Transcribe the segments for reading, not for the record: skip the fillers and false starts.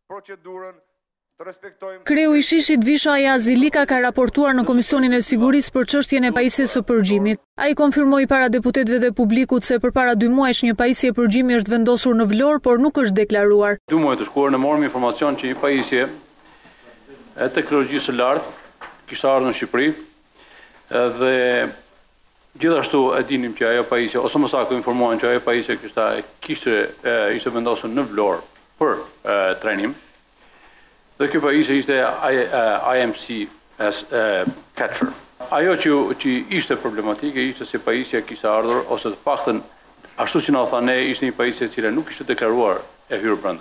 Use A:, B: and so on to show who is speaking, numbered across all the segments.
A: procedurën, të respektojmë.
B: Kreu i Shishit Visha Ayazi Lika ka raportuar në Komisionin e Sigurisë për çështjen e pajisjes së përgjimit. Ai konfirmoi para deputetëve dhe publikut se përpara 2 muajsh një pajisje përgjimi është vendosur në Vlorë, por nuk është deklaruar.
C: 2 muaj të shkuar ne morëm informacion që një pajisje e teknologjisë së lartë kishte ardhur në Shqipëri dhe gjithashtu e dinim që ajo pajisje, ose më saktë informuan që ajo pajisje ishte vendosur në Vlorë për trajnim. Dhe kjo pajisje ishte IMC Catcher. Ajo që ishte problematike ishte se pajisja kishte ardhur, ose të paktën ashtu që na tha ne, ishte një pajisje e cila nuk ishte deklaruar e hyrë brenda.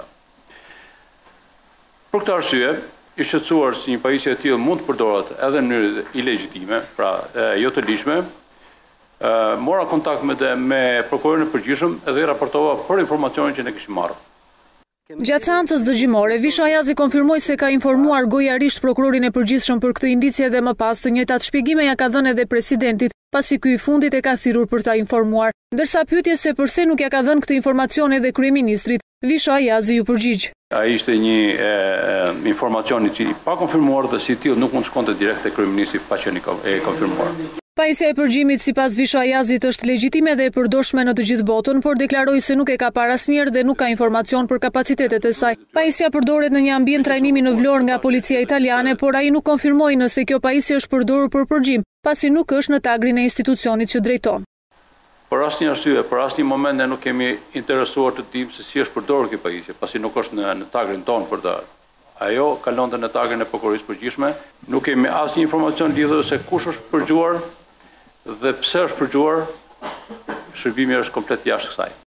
C: Për këtë arsye, i shqetësuar se një pajisje e tillë mund të përdoret edhe në mënyrë ilegjitime, pra jo të ligjshme, mora kontakt me prokurorin e përgjithshëm dhe i raportova për informacionin që ne kishim marrë.
B: Gjatë seancës dëgjimore, Visha Ayazi konfirmoi se ka informuar gojarisht prokurorin e përgjithshëm për këtë indicie dhe më pas të njëjtat shpjegime ja ka dhënë edhe presidentit, pasi ky i fundit e ka thirrur për ta informuar. Ndërsa pyetjes se pse nuk ja ka dhënë këtë informacion edhe kryeministrit, Visha Ayazi ju përgjigj.
C: Ai ishte një informacion i pa konfirmuar dhe si tillë nuk mund të shkonte direkt te kryeministri pa qenë e konfirmuar.
B: Pajisja e përgjimit sipas Visha Ayazit është legjitime dhe e përdorshme në të gjithë botën, por deklaroi se nuk e ka parë asnjëherë dhe nuk ka informacion për kapacitetet e saj. Pajisja përdoret në një ambient trajnimi në Vlorë nga policia italiane, por ai nuk konfirmoi nëse kjo pajisje është përdorur për përgjim, pasi nuk është në tagrin e institucionit që drejton.
C: Për asnjë arsye, për asnjë moment ne nuk kemi interesuar të dimë se si është përdorur kjo pajisje, pasi nuk është në tagrin ton për të. Ajo kalonte në tagrin e prokurorisë përgjithshme. Nuk kemi asnjë informacion lidhur se kush është përgjuar dhe pse është përgjuar. Shërbimi është komplet jashtë kësaj.